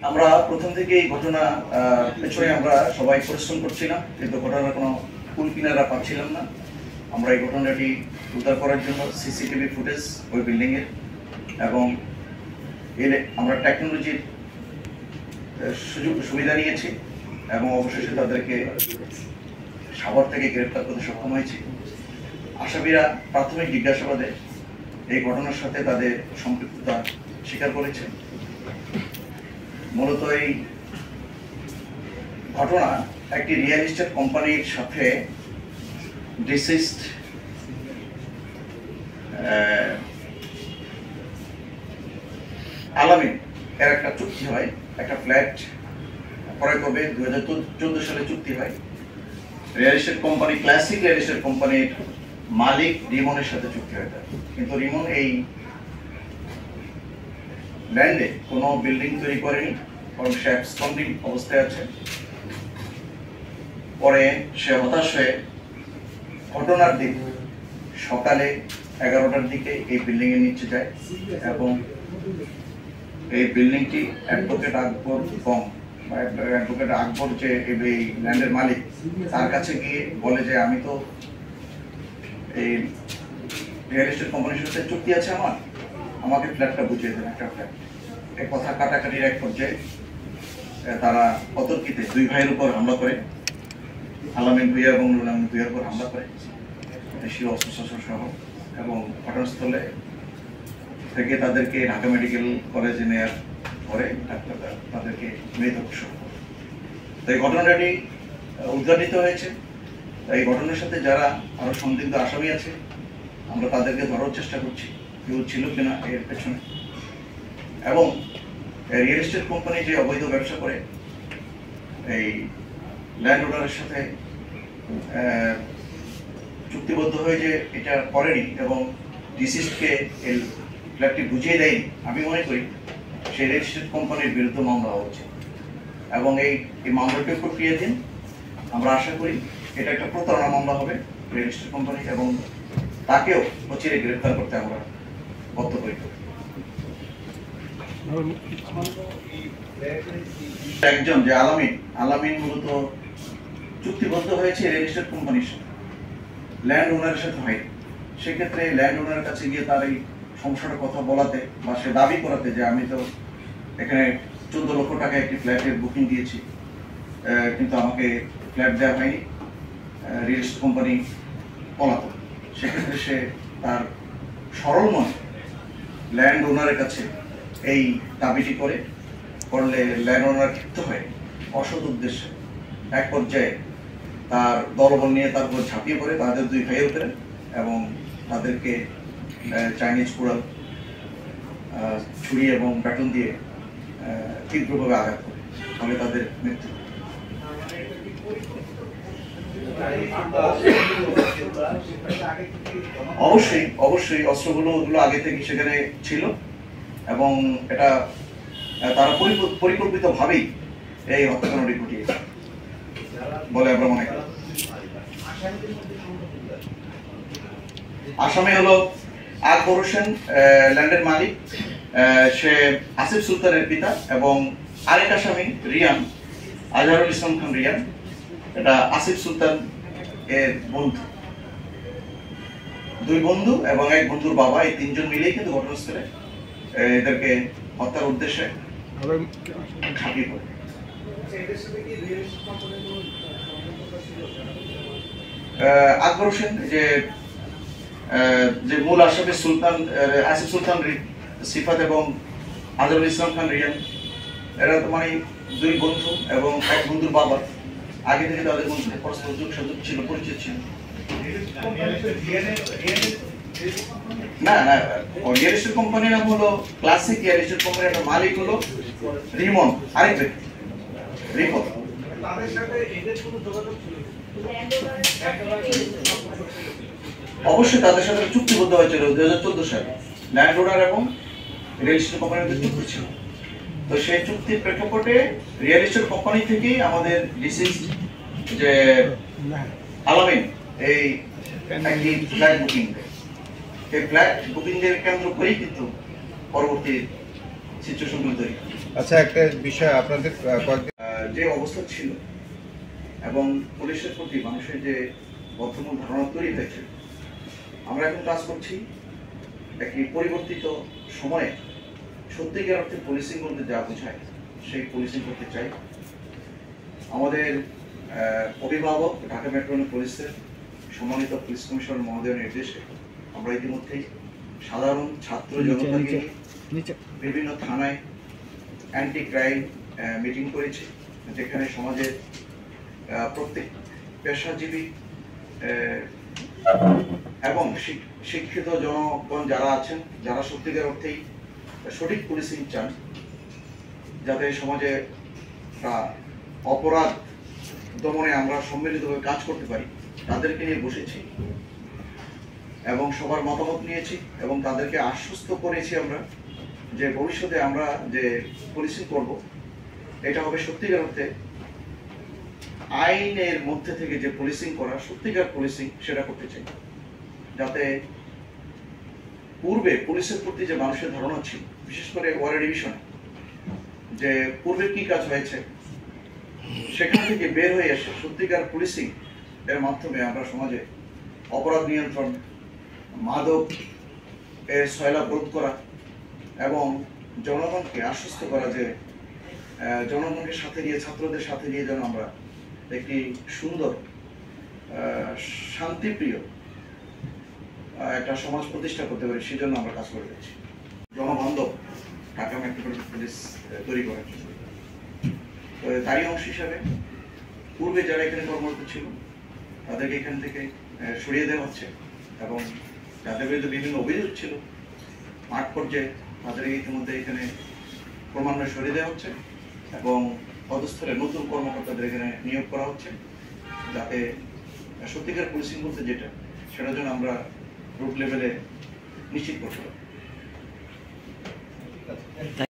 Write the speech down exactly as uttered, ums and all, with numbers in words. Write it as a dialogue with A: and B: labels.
A: আমরা প্রথম থেকে এই ঘটনা পেছনে আমরা সবাই পরিশ্রম করছিলাম, কিন্তু ঘটনার কোনো কুল কিনারা পাচ্ছিলাম না। আমরা এই ঘটনাটি উদ্ধার করার জন্য সিসিটিভি ফুটেজ ওই বিল্ডিংয়ের এবং এর আমরা টেকনোলজির সুযোগ সুবিধা নিয়েছি এবং অবশেষে তাদেরকে সাভার থেকে গ্রেপ্তার করতে সক্ষম হয়েছি। আসামিরা প্রাথমিক জিজ্ঞাসাবাদে এই ঘটনার সাথে তাদের সম্পৃক্ততা স্বীকার করেছে। মূলত এই ঘটনা একটি রিয়েল এস্টেট কোম্পানির সাথে ডিসিসড আলামিন এর একটা চুক্তি হয়, একটা ফ্ল্যাট ক্রয় করবে। দুই হাজার চোদ্দ সালে চুক্তি হয়। Real estate company, classic real estate কোম্পানির মালিক রিমনের সাথে চুক্তি হয়। কিন্তু রিমন এই ল্যান্ডে কোনো বিল্ডিং তৈরি করেনি, কারণ সে অ্যাবসকন্ডিং অবস্থায় আছে। পরে সে হতাশ হয়ে ঘটনার দিন সকালে এগারোটার দিকে এই বিল্ডিং এর নিচে যায় এবং এই বিল্ডিংটি অ্যাডভোকেট আকবর কম বা অ্যাডভোকেট আকবর যে এই ল্যান্ডের মালিক, তার কাছে গিয়ে বলে যে আমি তো এই রিয়েল এস্টেট কোম্পানির সাথে চুক্তি আছে, আমার আমাকে ফ্ল্যাটটা বুঝিয়ে দেন, একটা ফ্ল্যাট। এই কথা কাটাকাটির এক পর্যায়ে তারা অতর্কিতে দুই ভাইয়ের উপর হামলা করে, আলামিন ভুইয়া এবং নুরুল আমিন ভুইয়ার উপর হামলা করে দেশীয় অস্ত্রশস্ত্র সহ, এবং ঘটনাস্থলে থেকে তাদেরকে ঢাকা মেডিকেল কলেজে নেওয়ার পরে ডাক্তাররা তাদেরকে মৃত ঘোষণা করে। তো এই ঘটনাটি উদ্ঘাটিত হয়েছে। এই ঘটনার সাথে যারা আরো সন্দিগ্ধ আসামি আছে, আমরা তাদেরকে ধরার চেষ্টা করছি কেউ ছিল কিনা এর পেছনে। এবং রিয়েল এস্টেট কোম্পানি যে অবৈধ ব্যবসা করে এই ল্যান্ড ওনারের সাথে চুক্তিবদ্ধ হয়ে যে এটা করেনি এবং ডিসিস্টকে এই ফ্ল্যাটটি বুঝিয়ে দেয়নি, আমি মনে করি সেই রিয়েল এস্টেট কোম্পানির বিরুদ্ধে মামলা হওয়া উচিত। এবং এই এই মামলাটি প্রক্রিয়াধীন। আমরা আশা করি এটা একটা প্রতারণা মামলা হবে রিয়েল এস্টেট কোম্পানি, এবং তাকেও অচিরে গ্রেফতার করতে আমরা বদ্ধপরিকর। একজন যে আলামিন, আলামিন মূলত চুক্তিবদ্ধ হয়েছে রিয়েল এস্টেট কোম্পানির সাথে, ল্যান্ড ওনারের সাথে হয়। সেক্ষেত্রে ল্যান্ড ওনারের কাছে গিয়ে তার এই সমস্যাটার কথা বলাতে বা সে দাবি করাতে যে আমি তো এখানে চোদ্দ লক্ষ টাকা একটি ফ্ল্যাটের বুকিং দিয়েছি, কিন্তু আমাকে ফ্ল্যাট দেওয়া হয়নি, রিয়েল এস্টেট কোম্পানি পলাতক। সেক্ষেত্রে সে তার সরল মনে ল্যান্ড ওনারের কাছে এই দাবিটি করে করলে ল্যান্ড ওনার ক্ষিপ্ত হয়ে অসৎ উদ্দেশ্যে এক পর্যায়ে তার দলবল নিয়ে তার উপর ঝাঁপিয়ে পড়ে তাদের দুই ভাইয়ের উপরে এবং তাদেরকে চাইনিজ কুড়াল, ছুরি এবং ব্যাটন দিয়ে তীব্রভাবে আঘাত করে, ফলে তাদের মৃত্যু। অবশ্যই অবশ্যই অস্ত্রগুলো ওগুলো আগে থেকে সেখানে ছিল এবং এটা তারা পরিকল্পিতভাবেই এই হত্যাকাণ্ডটি ঘটিয়েছে বলে আমরা মনে করি। আসামি হলো আকবর হোসেন, ল্যান্ডের মালিক, সে আসিফ সুলতানের পিতা, এবং আরেক আসামি রিয়ান, আজহারুল ইসলাম খান রিয়ান, এটা আসিফ সুলতান এর বন্ধু। দুই বন্ধু এবং এক বন্ধুর বাবা, এই তিনজন মিলেই কিন্তু ঘটনাস্থলে এদেরকে হত্যার উদ্দেশ্যে ঝাঁপিয়ে পড়ে। আকবর হোসেন যে যে মূল আসামি সুলতান আসিফ সুলতান সিফাত এবং আজহারুল ইসলাম খান রিয়ান, এরা তো মানে দুই বন্ধু এবং এক বন্ধুর বাবা, আগে থেকে তাদের মধ্যে পরস্পর যোগ সাযোগ ছিল, পরিচিত ছিল। না না রিয়েল এস্টেট কোম্পানির নাম হলো ক্লাসিক রিয়েল এস্টেট কোম্পানির একটা মালিক হলো রিমন, আরেক ব্যক্তি রিমন। অবশ্যই তাদের সাথে চুক্তিবদ্ধ হয়েছিল দুই হাজার চোদ্দ সালে, ল্যান্ড ওনার এবং রিয়েল এস্টেট কোম্পানির মধ্যে চুক্তি ছিল। তো সেই চুক্তির প্রেক্ষাপটে রিয়েল এস্টেট কোম্পানি থেকেই আমাদের ডিসিস যে আলামিন এই একটি ফ্ল্যাট বুকিং দেয়। এই ফ্ল্যাট বুকিং এর কেন্দ্র করেই কিন্তু পরবর্তী সিচুয়েশনগুলো তৈরি।
B: আচ্ছা, একটা বিষয় আপনাদের কয়েকদিন
A: যে অবস্থা ছিল এবং পুলিশের প্রতি মানুষের যে বর্তমান ধারণা তৈরি হয়েছে, আমরা এখন কাজ করছি একটি পরিবর্তিত সময়ে সত্যিকার অর্থে পুলিশিং বলতে যা বোঝায় সেই পুলিশিং করতে চাই। আমাদের অভিভাবক ঢাকা মেট্রোপলিটন পুলিশের সম্মানিত পুলিশ কমিশনার মহোদয়ের নির্দেশে আমরা ইতিমধ্যেই সাধারণ ছাত্র জনতাকে বিভিন্ন থানায় অ্যান্টি ক্রাইম মিটিং করেছি, যেখানে সমাজের প্রত্যেক পেশাজীবী এবং শিক্ষিত জনগণ যারা আছেন, যারা সত্যিকার অর্থেই সঠিক পুলিশিং চান, যাতে সমাজে অপরাধ দমনে আমরা সম্মিলিতভাবে কাজ করতে পারি, তাদেরকে নিয়ে বসেছি এবং সবার মতামত নিয়েছি এবং তাদেরকে আশ্বস্ত করেছি আমরা যে ভবিষ্যতে আমরা যে পুলিশিং করব এটা হবে সত্যিকার অর্থে আইনের মধ্যে থেকে যে পুলিশিং করা, সত্যিকার পুলিশিং সেটা করতে চাই, যাতে পূর্বে পুলিশের প্রতি যে মানুষের ধারণা ছিল, বিশেষ করে ওয়ার্ড ডিভিশনে যে পূর্বে কি কাজ হয়েছে, সেখান থেকে বের হয়ে এসে সত্যিকার পুলিশিং এর মাধ্যমে আমরা সমাজে অপরাধ নিয়ন্ত্রণ, মাদক এর সয়লাভ রোধ করা এবং জনগণকে আশ্বস্ত করা যে জনগণকে সাথে নিয়ে, ছাত্রদের সাথে নিয়ে যেন আমরা একটি সুন্দর শান্তিপ্রিয় একটা সমাজ প্রতিষ্ঠা করতে পারি, সেই জন্য আমরা কাজ করে যাচ্ছি। জনবান্ধব ঢাকা মেট্রোপলিটন পুলিশ তৈরি করার জন্য তো তারই অংশ হিসাবে পূর্বে যারা এখানে কর্মরত ছিল তাদেরকে এখান থেকে সরিয়ে দেওয়া হচ্ছে এবং যাদের বিরুদ্ধে বিভিন্ন অভিযোগ ছিল মাঠ পর্যায়ে তাদেরকে ইতিমধ্যে এখানে ক্রমান্বয়ে সরিয়ে দেওয়া হচ্ছে এবং পদস্থলে নতুন কর্মকর্তাদের এখানে নিয়োগ করা হচ্ছে, যাতে সত্যিকার পুলিশিং বলতে যেটা সেটার জন্য আমরা রুট লেভেলে নিশ্চিত করতে পারি।